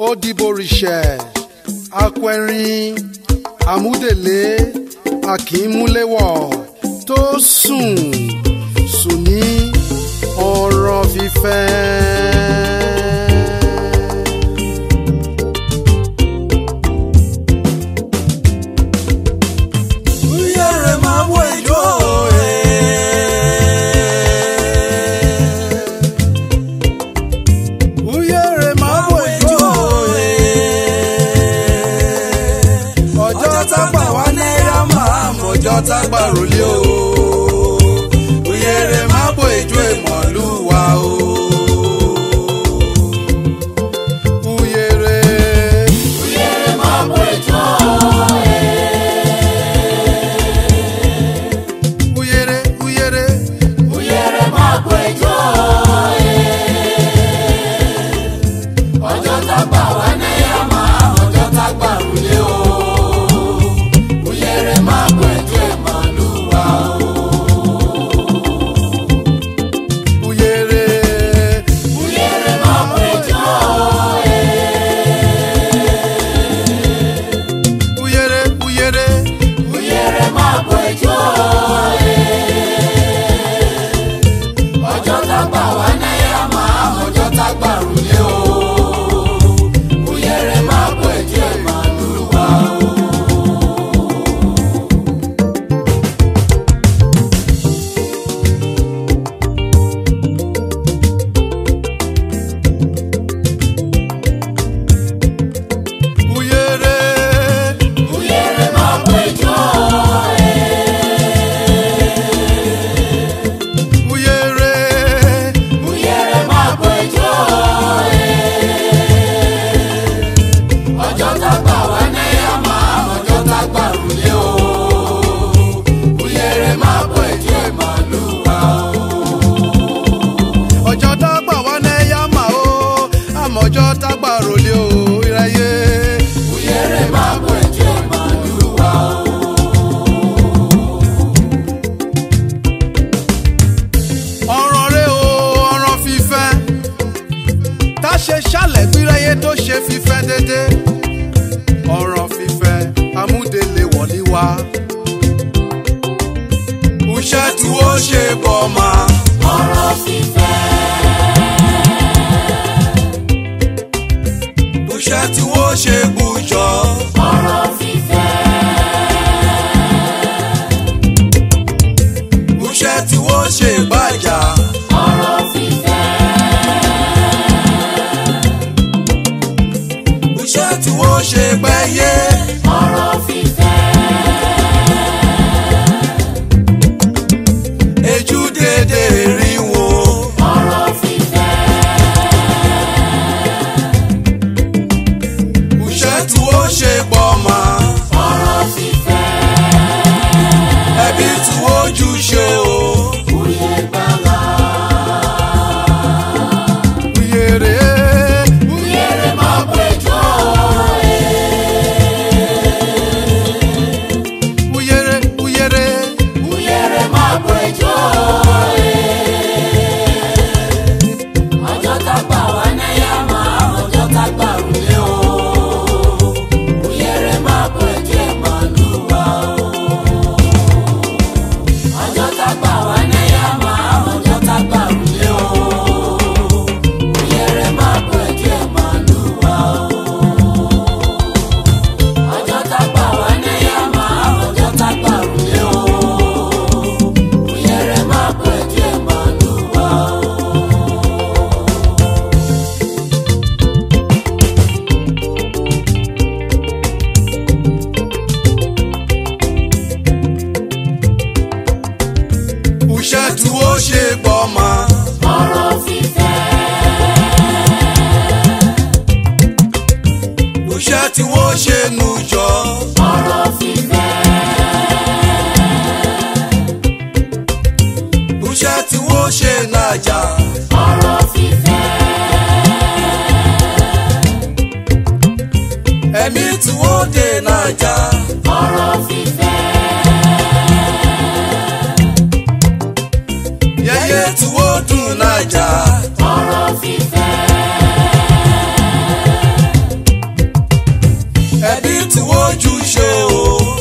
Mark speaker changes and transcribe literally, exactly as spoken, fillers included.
Speaker 1: Odiborishe, Akwerin, Amúdèlé, Akínmúléwọ̀, tó sùn sùn ní ọ̀rọ̀ fífẹ́.
Speaker 2: Tágbàrólé o, oyèrè má bò ìjọ ìmọ̀lúwa o. Oyèrè.
Speaker 3: Oyèrè má bò ìjọ ẹ̀.
Speaker 1: Oyèrè oyèrè.
Speaker 3: Oyèrè má bò ìjọ ẹ̀. Ọjọ́ tágbà wá náírà máa ọjọ́ tágbàrólé o. Oyèrè má bò ìjọ ìmọ̀lúwa o.
Speaker 1: Oyèrè.
Speaker 3: Oyèrè má bò ìjọ ẹ̀.
Speaker 1: Oyèrè oyèrè.
Speaker 3: Oyèrè má bò ìjọ ẹ̀. Ọjọ́ tágbà wá náírà máa ọjọ́ tágbàrólé o. Oyèrè má bò ìjọ ìmọ̀lúwa o.
Speaker 1: Oyèrè.
Speaker 3: Oyèrè má bò ìjọ ẹ̀.
Speaker 1: Oyèrè.
Speaker 3: Oyèrè má bò ìjọ ẹ̀. Ọjọ́ tágbà wá náírà máa ọjọ́ tágbàrólé o. Oyèrè má bò ìjọ ìmọ̀lúwa o.
Speaker 1: Ọjọ́ tágbà wá náírà máa o, àmọ́jọ́ tágbàrólé o, ìráyé.
Speaker 3: Oyèrè má bò ìjọ ìmọ̀lúwa o.
Speaker 1: Ọ̀ràn rẹ o, ọ̀ràn fífẹ́. Tá ṣe ṣàlẹ̀ gbíráyé tó ṣe fífẹ́ dédé. Ọ̀ràn fífẹ́, Amúdèlé wọ̀lí wá.
Speaker 2: Iṣẹ́ tí ó ṣe bọ̀ máa.
Speaker 3: Ọ̀rọ̀ fífẹ́.
Speaker 2: Iṣẹ́ tí ó ṣe bùjọ.
Speaker 3: Ọ̀rọ̀ fífẹ́.
Speaker 2: Iṣẹ́ tí ó ṣe bàjá.
Speaker 3: Ọ̀rọ̀ fífẹ́.
Speaker 2: Iṣẹ́ tí ó ṣe gbẹ́yé.
Speaker 3: Ọ̀rọ̀ fífẹ́.
Speaker 2: Ejú dédé rí wo.
Speaker 3: Ọ̀rọ̀ fífẹ́.
Speaker 2: Iṣẹ́ tí ó ṣe bọ̀ máa.
Speaker 3: Ọ̀rọ̀ fífẹ́.
Speaker 2: Ẹbí tí ó jù ṣe o.
Speaker 3: Oyè gbàgbà.
Speaker 1: Oyèrè.
Speaker 3: Oyèrè má bò ìjọ ẹ̀.
Speaker 1: Oyèrè oyèrè.
Speaker 3: Oyèrè má bò ìjọ ẹ̀. Ọjọ́ tágbà wá náírà máa ọjọ́ tágbàrólé o. Oyèrè má bò ìjọ ìmọ̀lúwa o. Ọjọ́ tágbà wá náírà máa ọjọ́ tágbàrólé o. Oyèrè má bò ìjọ ìmọ̀lúwa o. Ọjọ́ tágbà wá náírà máa ọjọ́ tágbàrólé o. Oyèrè má bò ìjọ ìmọ̀lúwa o.
Speaker 2: Iṣẹ́ tí ó ṣe bọ̀ máa.
Speaker 3: Ọ̀rọ̀ fífẹ́.
Speaker 2: Iṣẹ́ tí ó ṣe nùjọ.
Speaker 3: Ọ̀rọ̀ fífẹ́.
Speaker 2: Iṣẹ́ tí ó ṣe nàjà.
Speaker 3: Ọ̀rọ̀ fífẹ́.
Speaker 2: Ẹ̀mí tí ó dé nàjà.
Speaker 3: Ọ̀rọ̀ fífẹ́.
Speaker 2: Yẹ́yẹ́ tí ó dùn nàjà.
Speaker 3: Ọ̀rọ̀ fífẹ́.
Speaker 2: wọ́n jù ṣe o.